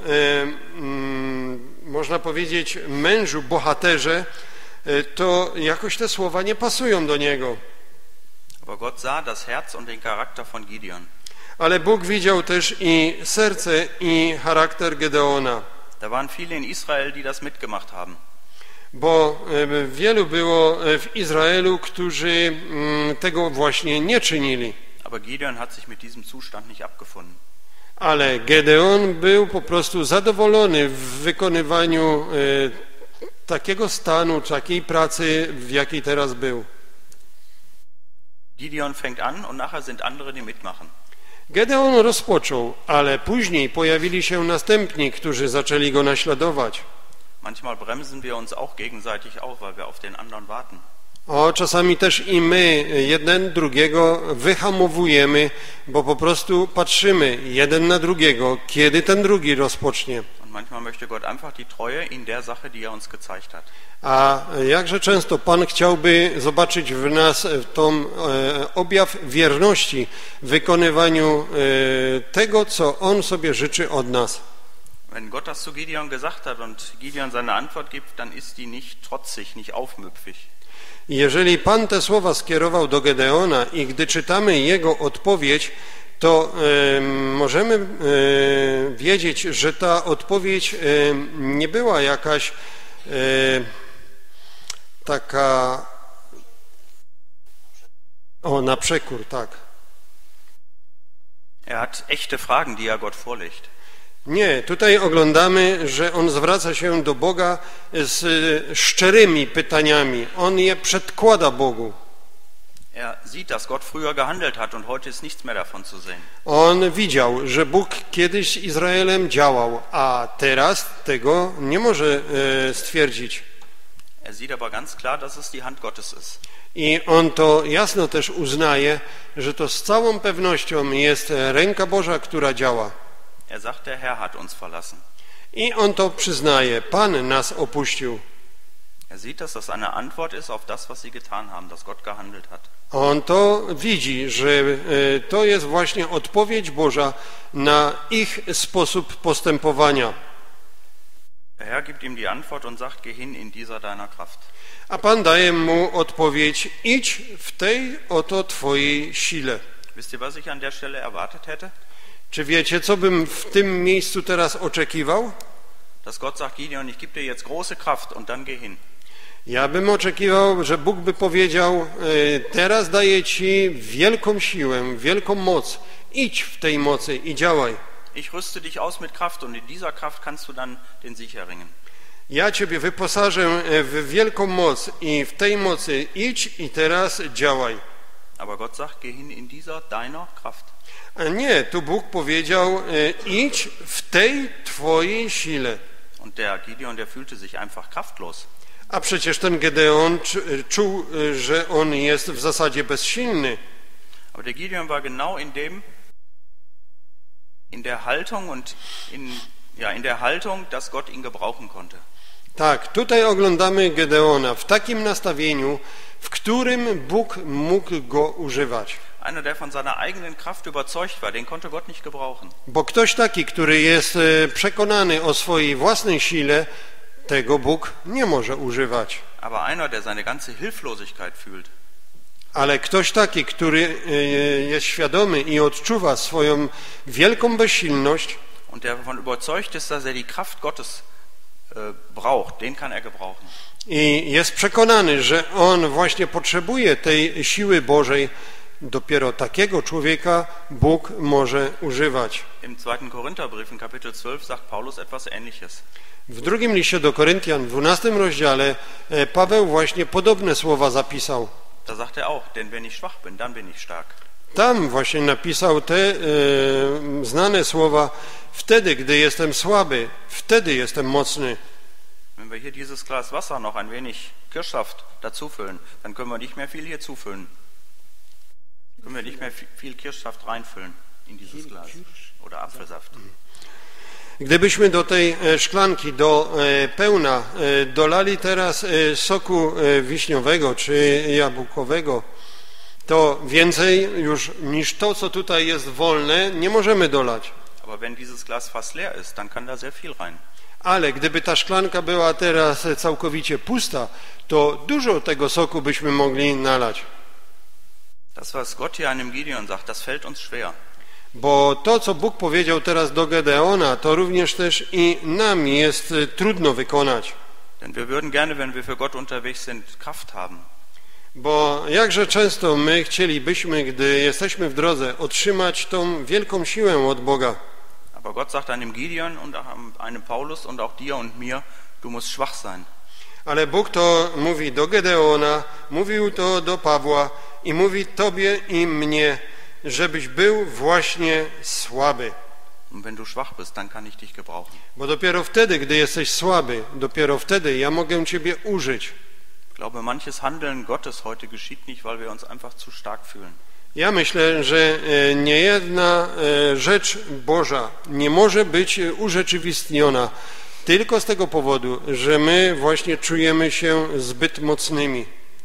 można powiedzieć, mężu, bohaterze, to jakoś te słowa nie pasują do niego. Aber Gott sah das Herz und den Charakter von Gideon. Ale Bóg widział też i serce, i charakter Gedeona. Da waren viele in Israel, die das mitgemacht haben. Bo wielu było w Izraelu, którzy tego właśnie nie czynili. Aber Gideon hat sich mit diesem Zustand nicht abgefunden. Ale Gedeon był po prostu zadowolony w wykonywaniu takiego stanu, takiej pracy, w jakiej teraz był. Gideon fängt an und nachher sind andere, die mitmachen. Gedeon rozpoczął, ale później pojawili się następni, którzy zaczęli go naśladować. Manchmal bremsen wir uns auch gegenseitig auf, weil wir auf den anderen warten. Czasami też i my jeden drugiego wyhamowujemy, bo po prostu patrzymy jeden na drugiego, kiedy ten drugi rozpocznie. Und manchmal möchte Gott einfach die Treue in der Sache, die er uns gezeigt hat. A jakże często Pan chciałby zobaczyć w nas tą objaw wierności w wykonywaniu tego, co On sobie życzy od nas. Wenn Gott das zu Gideon gesagt hat und Gideon seine Antwort gibt, dann ist die nicht trotzig, nicht aufmüpfig. Jeżeli Pan te słowa skierował do Gedeona i gdy czytamy jego odpowiedź, to możemy wiedzieć, że ta odpowiedź nie była jakaś taka na przekór, tak. Er hat echte Fragen, die er Gott vorlegt. Nie, tutaj oglądamy, że on zwraca się do Boga z szczerymi pytaniami. On je przedkłada Bogu. Er sieht, dass Gott früher gehandelt hat und heute ist nichts mehr davon zu sehen. On widział, że Bóg kiedyś z Izraelem działał, a teraz tego nie może stwierdzić. Er sieht aber ganz klar, dass es die Hand Gottes ist. I on to jasno też uznaje, że to z całą pewnością jest ręka Boża, która działa. Er sagt, der Herr hat uns verlassen. I on to przyznaje, Pan nas opuścił. Er sieht, dass das eine Antwort ist auf das, was sie getan haben, dass Gott gehandelt hat. On to widzi, że to jest właśnie odpowiedź Boża na ich sposób postępowania. Der Herr gibt ihm die Antwort und sagt, geh hin in dieser deiner Kraft. A Pan daje mu odpowiedź, idź w tej oto Twojej sile. Wisst ihr, was ich an der Stelle erwartet hätte? Czy wiecie, co bym w tym miejscu teraz oczekiwał? Dass Gott sagt, Gideon, ich gebe dir jetzt große Kraft und dann geh hin. Ja bym oczekiwał, że Bóg by powiedział, teraz daję Ci wielką siłę, wielką moc. Idź w tej mocy i działaj. Ich rüste dich aus mit Kraft und in dieser Kraft kannst du dann den Sieg erringen. Ja Ciebie wyposażę w wielką moc i w tej mocy idź i teraz działaj. Aber Gott sagt, geh hin in dieser deiner Kraft. A nie, tu Bóg powiedział, idź w tej Twojej sile. Und der Gideon, der fühlte sich einfach kraftlos. A przecież ten Gedeon czuł, że on jest w zasadzie bezsilny. Aber der Gideon war genau in der Haltung und in der Haltung, dass Gott ihn gebrauchen konnte. Tak, tutaj oglądamy Gedeona w takim nastawieniu, w którym Bóg mógł go używać. Einer, der von seiner eigenen Kraft überzeugt war, den konnte Gott nicht gebrauchen. Bo ktoś taki, który jest przekonany o swojej własnej sile, tego Bóg nie może używać. Aber einer, der seine ganze Hilflosigkeit fühlt, Ale ktoś taki, który jest świadomy i odczuwa swoją wielką bezsilność und der davon überzeugt ist, dass die Kraft Gottes braucht, den kann gebrauchen. i jest przekonany, że on właśnie potrzebuje tej siły Bożej, dopiero takiego człowieka Bóg może używać. Im 2. Korintherbrief in Kapitel 12 sagt Paulus etwas Ähnliches. W drugim liście do Koryntian, w 12 rozdziale, Paweł właśnie podobne słowa zapisał. Da sagt er auch, denn wenn ich schwach bin, dann bin ich stark. Tam właśnie napisał te znane słowa, wtedy, gdy jestem słaby, wtedy jestem mocny. Wenn wir hier dieses Glas Wasser noch ein wenig Kirschsaft dazufüllen, dann können wir nicht mehr viel hier zufüllen. Können wir nicht mehr viel Kirschsaft reinfüllen in dieses Glas oder Apfelsaft. Gdybyśmy do tej szklanki do pełna dolali teraz soku wiśniowego czy jabłkowego, to więcej już niż to, co tutaj jest wolne, nie możemy dolać. Aber wenn dieses Glas fast leer ist, dann kann da sehr viel rein. Ale gdyby ta szklanka była teraz całkowicie pusta, to dużo tego soku byśmy mogli nalać. Das, was Gott hier einem Gideon sagt, das fällt uns schwer. Bo to, co Bóg powiedział teraz do Gedeona, to również też i nam jest trudno wykonać. Denn wir würden gerne, wenn wir für Gott unterwegs sind, Kraft haben. Bo jakże często my chcielibyśmy, gdy jesteśmy w drodze, otrzymać tą wielką siłę od Boga. Aber Gott sagt einem Gideon und einem Paulus und auch dir und mir, du musst schwach sein. Ale Bóg to mówi do Gedeona, mówił to do Pawła i mówi tobie i mnie, żebyś był właśnie słaby. Und wenn du schwach bist, dann kann ich dich gebrauchen. Bo dopiero wtedy, gdy jesteś słaby, dopiero wtedy ja mogę ciebie użyć. Ich glaube, manches Handeln Gottes heute geschieht nicht, weil wir uns einfach zu stark fühlen. Ja myślę, że niejedna rzecz Boża nie może być urzeczywistniona tylko z tego powodu, że my właśnie czujemy się zbyt mocnymi.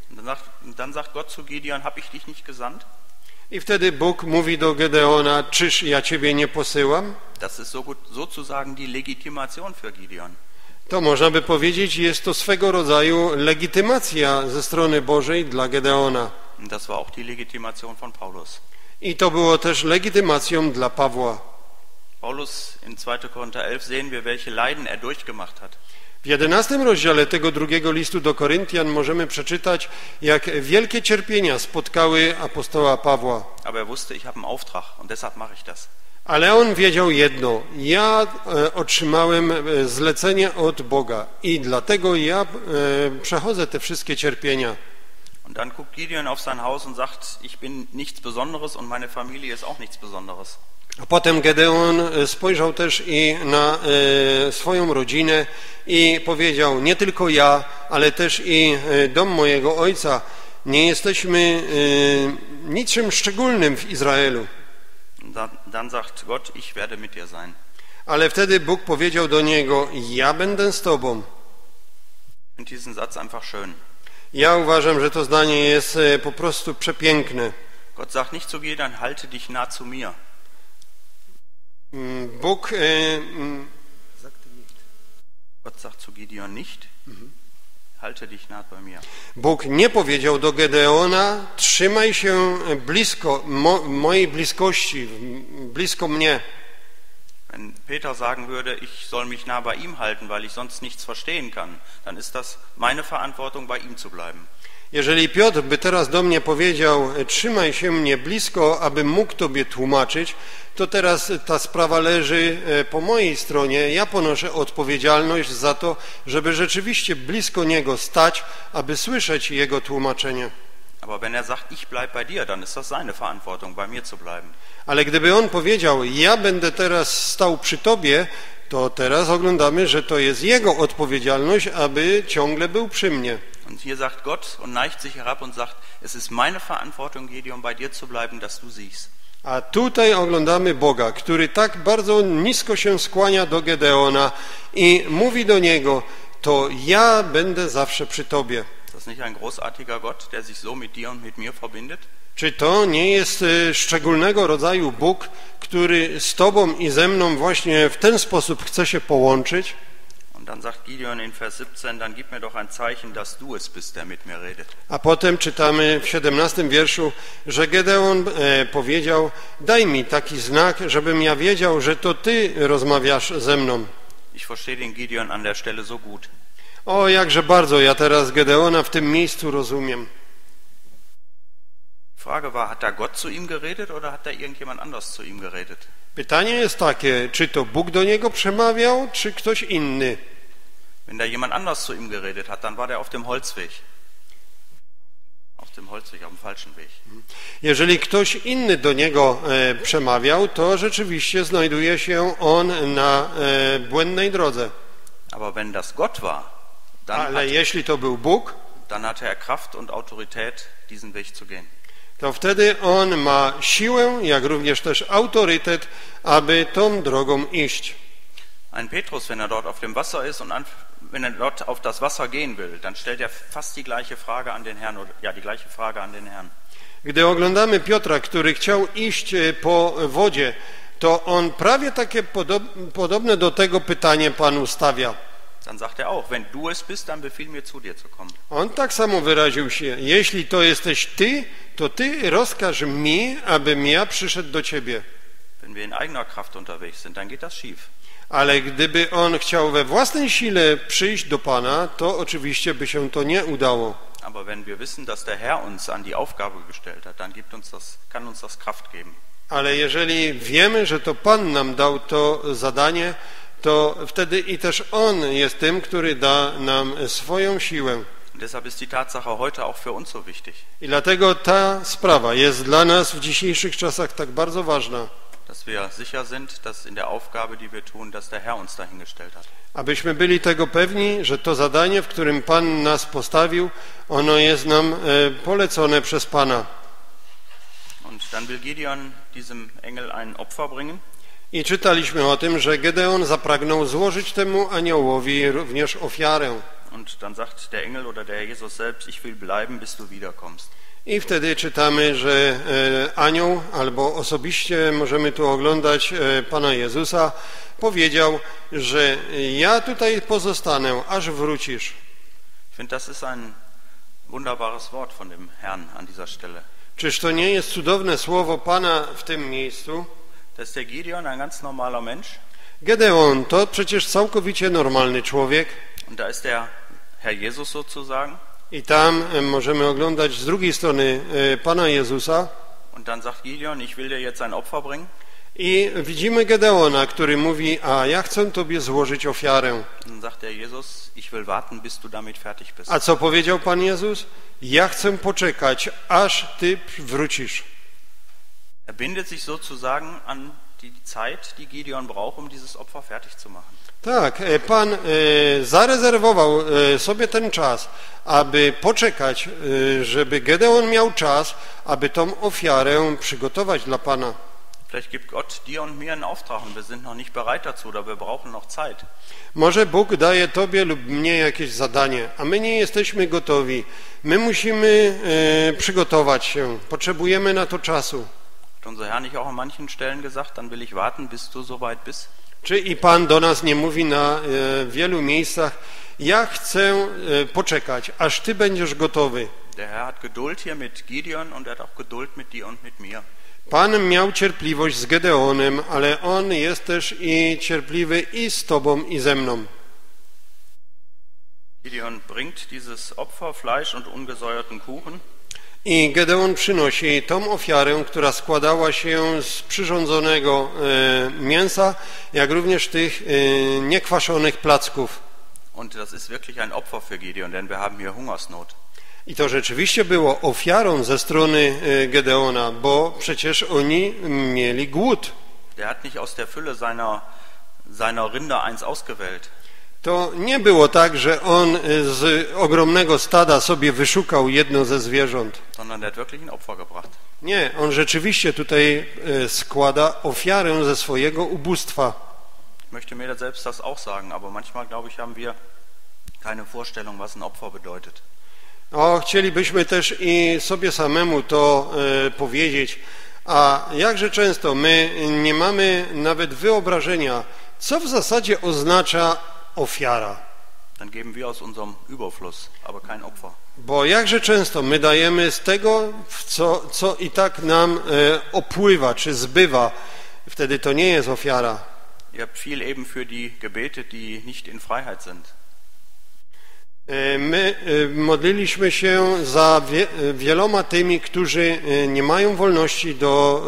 Dann sagt Gott zu Gideon, hab ich dich nicht gesandt? I wtedy Bóg mówi do Gedeona, czyż ja ciebie nie posyłam? Das ist sozusagen die Legitimation für Gideon. To można by powiedzieć, jest to swego rodzaju legitymacja ze strony Bożej dla Gedeona. Das war auch die Legitimation von Paulus. I to było też legitymacją dla Pawła. Paulus in 2. Korinther 11 sehen wir, welche Leiden er durchgemacht hat. W 11 rozdziale tego drugiego listu do Koryntian możemy przeczytać, jak wielkie cierpienia spotkały apostoła Pawła. Aber er wusste, ich habe einen Auftrag und deshalb mache ich das. Ale on wiedział jedno, ja otrzymałem zlecenie od Boga i dlatego ja przechodzę te wszystkie cierpienia. Und dann guckt Gideon auf sein Haus und sagt, ich bin nichts Besonderes und meine Familie ist auch nichts Besonderes. A potem Gedeon spojrzał też i na swoją rodzinę i powiedział, nie tylko ja, ale też i dom mojego ojca Nie jesteśmy niczym szczególnym w Izraelu. Dann sagt Gott, ich werde mit dir sein. Ale wtedy Bóg powiedział do niego, ja będę z tobą. Ich finde diesen Satz einfach schön. Ja uważam, że to zdanie jest po prostu przepiękne. Gott sagt nicht zu Gideon, halte dich nah zu mir. Bóg Gott sagt zu Gideon nicht, halte dich nah bei mir. Bóg nie powiedział do Gedeona, trzymaj się blisko mojej bliskości, blisko mnie. Wenn Peter sagen würde, ich soll mich nah bei ihm halten, weil ich sonst nichts verstehen kann, dann ist das meine Verantwortung, bei ihm zu bleiben. Jeżeli Piotr by teraz do mnie powiedział, trzymaj się mnie blisko, abym mógł tobie tłumaczyć, to teraz ta sprawa leży po mojej stronie. Ja ponoszę odpowiedzialność za to, żeby rzeczywiście blisko niego stać, aby słyszeć jego tłumaczenie. Aber wenn er sagt, ich bleib bei dir, dann ist das seine Verantwortung, bei mir zu bleiben. Ale gdyby on powiedział, ja będę teraz stał przy tobie, to teraz oglądamy, że to jest jego odpowiedzialność, aby ciągle był przy mnie. Und hier sagt Gott und neigt sich herab und sagt, es ist meine Verantwortung, Gideon, bei dir zu bleiben, dass du siehst. A tutaj oglądamy Boga, który tak bardzo nisko się skłania do Gedeona i mówi do niego, to ja będę zawsze przy tobie. Ist das nicht ein großartiger Gott, der sich so mit dir und mit mir verbindet? Czy to nie jest szczególnego rodzaju Bóg, który z tobą i ze mną właśnie w ten sposób chce się połączyć? Und dann sagt Gideon in Vers 17, dann gib mir doch ein Zeichen, dass du es bist, der mit mir redet. A potem czytamy w 17 wierszu, że Gedeon powiedział, daj mi taki znak, żebym ja wiedział, że to ty rozmawiasz ze mną. Ich verstehe den Gideon an der Stelle so gut. O, jakże bardzo ja teraz Gedeona w tym miejscu rozumiem. Frage war, hat da Gott zu ihm geredet oder hat da irgendjemand anders zu ihm geredet? Pytanie jest takie, czy to Bóg do niego przemawiał, czy ktoś inny? Wenn da jemand anders zu ihm geredet hat, dann war der auf dem Holzweg. Auf dem Holzweg, auf dem falschen Weg. Jeżeli ktoś inny do niego przemawiał, to rzeczywiście znajduje się on na błędnej drodze. Aber wenn das Gott war, Ale jeśli to był Bóg, dann hatte er Kraft und Autorität, diesen Weg zu gehen. To wtedy on ma siłę, jak również też autorytet, aby tą drogą iść. Ein Petrus, wenn er dort auf dem Wasser ist und wenn er dort auf das Wasser gehen will, dann stellt er fast die gleiche Frage an den Herrn, oder ja, die gleiche Frage an den Herrn. Gdy oglądamy Piotra, który chciał iść po wodzie, to on prawie takie podobne do tego pytanie Panu stawia. Dann sagt er auch, wenn du es bist, dann befiehl mir zu dir zu kommen. On tak samo wyraził się, jeśli to jesteś ty, to ty rozkaż mi, abym ja przyszedł do ciebie. Wenn wir in eigener Kraft unterwegs sind, dann geht das schief. Ale gdyby on chciał we własnej sile przyjść do Pana, to oczywiście by się to nie udało. Aber wenn wir wissen, dass der Herr uns an die Aufgabe gestellt hat, dann kann uns das Kraft geben. Ale jeżeli wiemy, że to Pan nam dał to zadanie, to wtedy i też On jest tym, który da nam swoją siłę. Und deshalb ist die Tatsache heute auch für uns so wichtig. I dlatego ta sprawa jest dla nas w dzisiejszych czasach tak bardzo ważna. Dass wir sicher sind, dass in der Aufgabe, die wir tun, dass der Herr uns dahingestellt hat. Abyśmy byli tego pewni, że to zadanie, w którym Pan nas postawił, ono jest nam polecone przez Pana. Und dann will Gideon diesem Engel ein Opfer bringen. I czytaliśmy o tym, że Gedeon zapragnął złożyć temu aniołowi również ofiarę. Und dann sagt der Engel oder der Herr Jesus selbst, ich will bleiben, bis du wiederkommst. I wtedy czytamy, że anioł, albo osobiście możemy tu oglądać Pana Jezusa, powiedział, że ja tutaj pozostanę, aż wrócisz. Ich finde, das ist ein wunderbares Wort von dem Herrn an dieser Stelle. Czyż to nie jest cudowne słowo Pana w tym miejscu? Das ist der Gideon, ein ganz normaler Mensch. Gedeon to przecież całkowicie normalny człowiek. Und da ist der Herr Jesus sozusagen. I tam możemy oglądać z drugiej strony Pana Jezusa. Und dann sagt Gideon, ich will dir jetzt ein Opfer bringen. I widzimy Gedeona, który mówi, a ja chcę Tobie złożyć ofiarę. Dann sagt der Jesus, ich will warten, bis du damit fertig bist. A co powiedział Pan Jezus? Ja chcę poczekać, aż Ty wrócisz. Er bindet sich sozusagen an die Zeit, die Gideon braucht, um dieses Opfer fertig zu machen. Tak, Pan zarezerwował sobie ten czas, aby poczekać, żeby Gedeon miał czas, aby tą ofiarę przygotować dla Pana. Vielleicht gibt Gott dir und mir einen Auftrag und wir sind noch nicht bereit dazu, oder wir brauchen noch Zeit. Może Bóg daje Tobie lub mnie jakieś zadanie, a my nie jesteśmy gotowi. My musimy przygotować się, potrzebujemy na to czasu. Hat unser Herr nicht auch an manchen Stellen gesagt, dann will ich warten, bis du soweit bist? Czy i Pan do nas nie mówi na wielu miejscach, ja chcę poczekać, aż Ty będziesz gotowy. Der Herr hat Geduld hier mit Gideon und er hat auch Geduld mit dir und mit mir. Pan miał cierpliwość z Gedeonem, ale On jest też i cierpliwy i z Tobą, i ze mną. Gideon bringt dieses Opfer, Fleisch und ungesäuerten Kuchen. I Gedeon przynosi tą ofiarę, która składała się z przyrządzonego mięsa, jak również tych niekwaszonych placków. Und das ist wirklich ein Opfer für Gideon, denn wir haben hier Hungersnot. I to rzeczywiście było ofiarą ze strony Gedeona, bo przecież oni mieli głód. Der hat nicht aus der Fülle seiner Rinder eins ausgewählt. To nie było tak, że on z ogromnego stada sobie wyszukał jedno ze zwierząt. Sondern der hat wirklich ein Opfer gebracht. Nie, on rzeczywiście tutaj składa ofiarę ze swojego ubóstwa. Ich möchte mir selbst das auch sagen, aber manchmal, glaube ich, haben wir keine Vorstellung, was ein Opfer bedeutet. Chcielibyśmy też i sobie samemu to powiedzieć, a jakże często my nie mamy nawet wyobrażenia, co w zasadzie oznacza ofiara. Dann geben wir aus unserem Überfluss, aber kein Opfer. Bo jakże często my dajemy z tego, co i tak nam opływa, czy zbywa, wtedy to nie jest ofiara. Ihr habt viel eben für die Gebete, die nicht in Freiheit sind. My modliliśmy się za wieloma tymi, którzy nie mają wolności do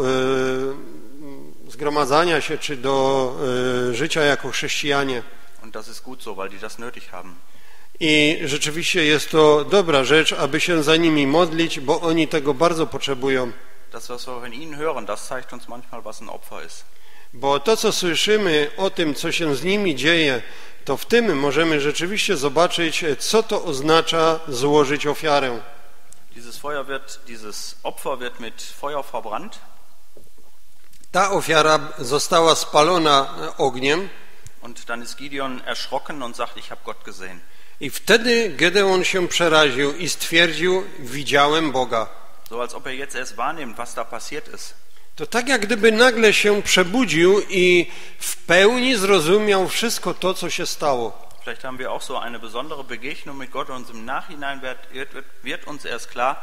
zgromadzania się, czy do życia jako chrześcijanie. Und das ist gut so, weil die das nötig haben. I rzeczywiście jest to dobra rzecz, aby się za nimi modlić, bo oni tego bardzo potrzebują. Das, was wir von ihnen hören, das zeigt uns manchmal, was ein Opfer ist. Bo to, co słyszymy o tym, co się z nimi dzieje, to w tym możemy rzeczywiście zobaczyć, co to oznacza złożyć ofiarę. Dieses Opfer wird mit Feuer verbrannt. Ta ofiara została spalona ogniem. Und dann ist Gideon erschrocken und sagt, ich habe Gott gesehen. I wtedy Gedeon się przeraził i stwierdził, widziałem Boga. So als ob jetzt erst wahrnimmt, was da passiert ist. To tak jak gdyby nagle się przebudził i w pełni zrozumiał wszystko to, co się stało. Vielleicht haben wir auch so eine besondere Begegnung mit Gott und im Nachhinein wird uns erst klar,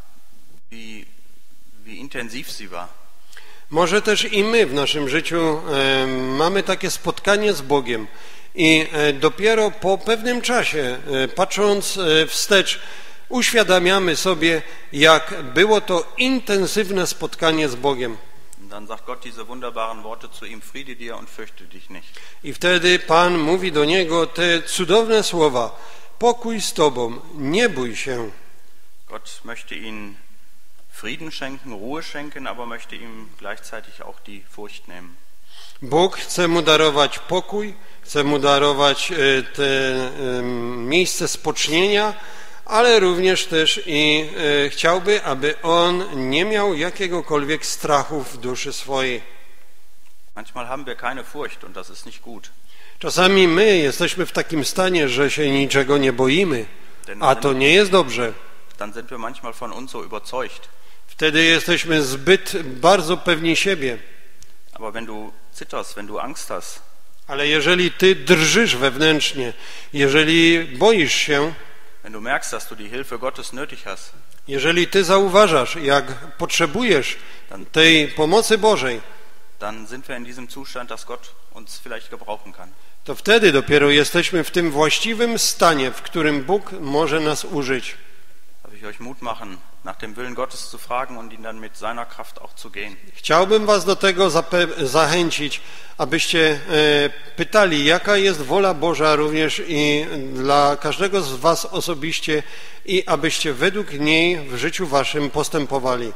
wie intensiv sie war. Może też i my w naszym życiu mamy takie spotkanie z Bogiem i dopiero po pewnym czasie, patrząc wstecz, uświadamiamy sobie, jak było to intensywne spotkanie z Bogiem. Dann sagt Gott diese wunderbaren Worte zu ihm: Friede dir und fürchte dich nicht. I wtedy Pan mówi do niego te cudowne słowa: pokój z tobą, nie bój się. Gott möchte ihm Frieden schenken, Ruhe schenken, aber möchte ihm gleichzeitig auch die Furcht nehmen. Bóg chce mu darować pokój, chce mu darować te miejsce spocznienia, ale również też i chciałby, aby on nie miał jakiegokolwiek strachu w duszy swojej. Manchmal haben wir keine Furcht und das ist nicht gut. Czasami my jesteśmy w takim stanie, że się niczego nie boimy, a to nie jest dobrze. Dann sind wir manchmal von uns so überzeugt. Wtedy jesteśmy zbyt bardzo pewni siebie. Aber wenn du zitterst, wenn du Angst hast, ale jeżeli ty drżysz wewnętrznie, jeżeli boisz się, wenn du merkst, dass du die Hilfe Gottes nötig hast, jeżeli ty zauważasz, jak potrzebujesz tej pomocy Bożej, dann sind wir in diesem Zustand, dass Gott uns vielleicht gebrauchen kann. To wtedy dopiero jesteśmy w tym właściwym stanie, w którym Bóg może nas użyć. Darf ich euch Mut machen, nach dem Willen Gottes zu fragen und ihn dann mit seiner Kraft auch zu gehen. Chciałbym was do tego zachęcić, abyście pytali, jaka jest wola Boża również i dla każdego z was osobiście i abyście według niej w życiu waszym postępowali.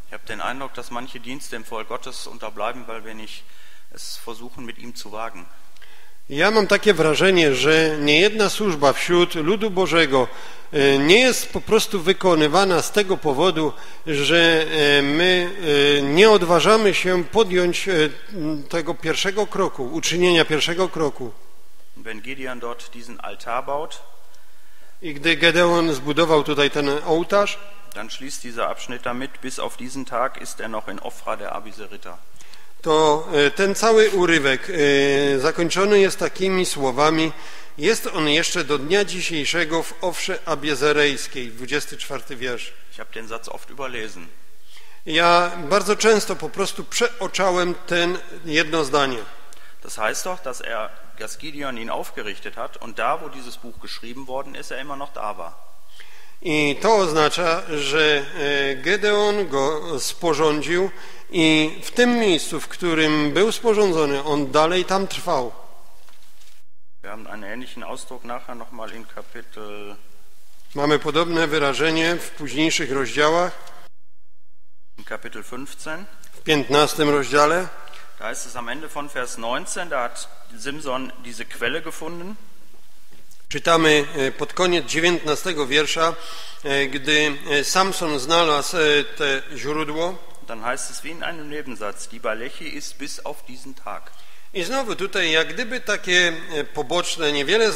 Ich habe den Eindruck, dass manche Dienste im Volk Gottes unterbleiben, weil wir nicht es versuchen, mit ihm zu wagen. Ja mam takie wrażenie, że niejedna służba wśród ludu Bożego nie jest po prostu wykonywana z tego powodu, że my nie odważamy się podjąć tego pierwszego kroku, uczynienia pierwszego kroku. Wenn Gideon dort diesen Altar baut, I gdy Gedeon zbudował tutaj ten ołtarz, dann schließt dieser Abschnitt damit, bis auf diesen Tag ist er noch in Ofra der Abiezeriter. to ten cały urywek zakończony jest takimi słowami: jest on jeszcze do dnia dzisiejszego w Ofrze Abiezerejskiej, 24 wiersz. Ich habe den Satz oft überlesen. Ja bardzo często po prostu przeoczałem ten jedno zdanie. Das heißt doch, dass Gideon ihn aufgerichtet hat und da, wo dieses Buch geschrieben worden ist, er immer noch da war. I to oznacza, że Gedeon go sporządził i w tym miejscu, w którym był sporządzony, on dalej tam trwał. Wir haben einen ähnlichen Ausdruck nachher nochmal in Kapitel. Mamy podobne wyrażenie w późniejszych rozdziałach, In Kapitel 15. w 15 rozdziale. Da heißt es am Ende von Vers 19, da hat Simson diese Quelle gefunden. Czytamy pod koniec 19 wiersza, gdy Samson znalazł te źródło. Dann heißt es wie in einem Nebensatz, die Balechi ist bis auf diesen Tag. I znowu tutaj jak gdyby takie poboczne,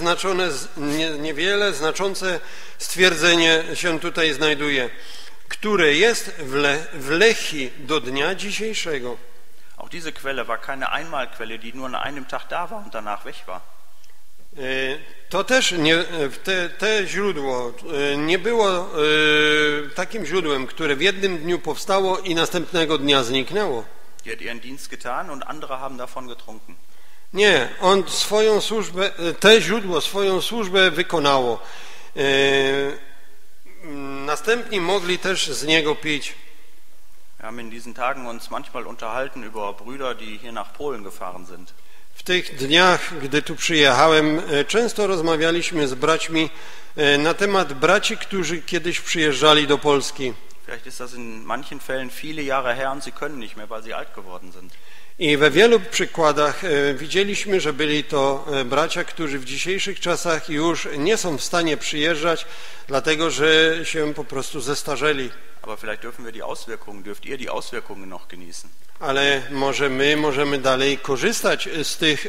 niewiele znaczące stwierdzenie się tutaj znajduje, które jest w Lechi do dnia dzisiejszego. Auch diese Quelle war keine Einmalquelle, die nur an einem Tag da war und danach weg war. To też te źródło nie było takim źródłem, które w jednym dniu powstało i następnego dnia zniknęło. Die hat ihren Dienst getan und andere haben davon getrunken. Nie, on swoją służbę wykonało. Następni mogli też z niego pić. Wir haben in diesen Tagen uns manchmal unterhalten über Brüder, die hier nach Polen gefahren sind. W tych dniach, gdy tu przyjechałem, często rozmawialiśmy z braćmi na temat braci, którzy kiedyś przyjeżdżali do Polski. Vielleicht ist das in manchen Fällen viele Jahre her und sie können nicht mehr, weil sie alt geworden sind. I we wielu przykładach widzieliśmy, że byli to bracia, którzy w dzisiejszych czasach już nie są w stanie przyjeżdżać, dlatego że się po prostu zestarzeli. Aber vielleicht dürft ihr die Auswirkungen noch genießen. Ale może my możemy dalej korzystać z tych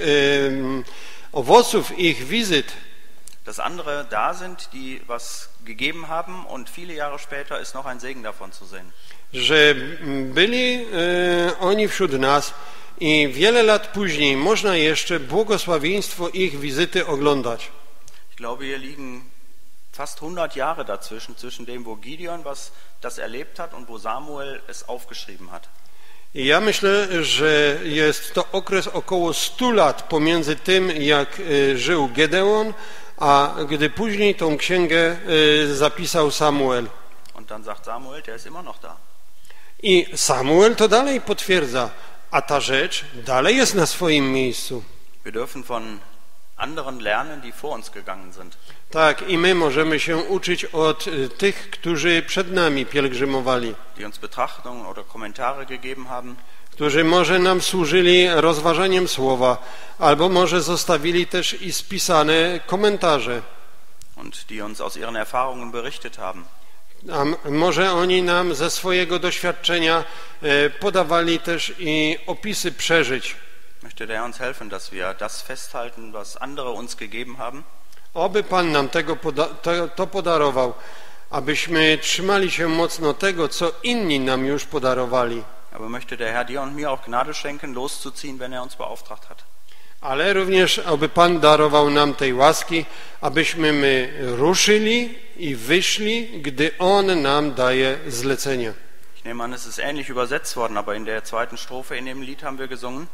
owoców ich wizyt. Dass andere da sind, die was gegeben haben und viele Jahre später ist noch ein Segen davon zu sehen. Że byli oni wśród nas i wiele lat później można jeszcze błogosławieństwo ich wizyty oglądać. Ich glaube, hier liegen fast 100 Jahre dazwischen, zwischen dem, wo Gideon das erlebt hat und wo Samuel es aufgeschrieben hat. I ja myślę, że jest to okres około 100 lat pomiędzy tym, jak żył Gedeon, a gdy później tą księgę zapisał Samuel. Und dann sagt Samuel, der ist immer noch da. I Samuel to dalej potwierdza, a ta rzecz dalej jest na swoim miejscu. Wir dürfen von anderen lernen, die vor uns gegangen sind. Tak, i my możemy się uczyć od tych, którzy przed nami pielgrzymowali. Die uns Betrachtungen oder Kommentare gegeben haben. Którzy może nam służyli rozważaniem słowa, albo może zostawili też i spisane komentarze. Und die uns aus ihren Erfahrungen berichtet haben. A może oni nam ze swojego doświadczenia podawali też i opisy przeżyć. Möchte der uns helfen, dass wir das festhalten, was andere uns gegeben haben? Oby Pan nam to podarował, abyśmy trzymali się mocno tego, co inni nam już podarowali. Aber möchte der Herr dir und mir auch Gnade schenken, loszuziehen, wenn er uns beauftragt hat. Ale również, aby Pan darował nam tej łaski, abyśmy my ruszyli i wyszli, gdy On nam daje zlecenie. Ich nehme an, es ist ähnlich übersetzt worden, aber in der zweiten Strophe in dem Lied haben wir gesungen.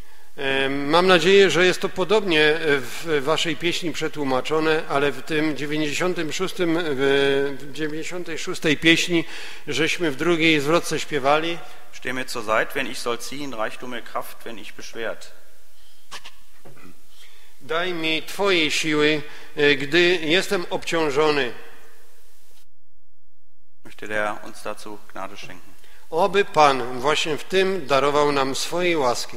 Mam nadzieję, że jest to podobnie w waszej pieśni przetłumaczone, ale w tym 96. pieśni, żeśmy w drugiej zwrotce śpiewali. Steh mir zur Seite, wenn ich soll ziehen, reich du mir Kraft, wenn ich beschwert. Daj mi Twojej siły, gdy jestem obciążony. Möchte der uns dazu Gnade schenken. Oby Pan właśnie w tym darował nam swojej łaski.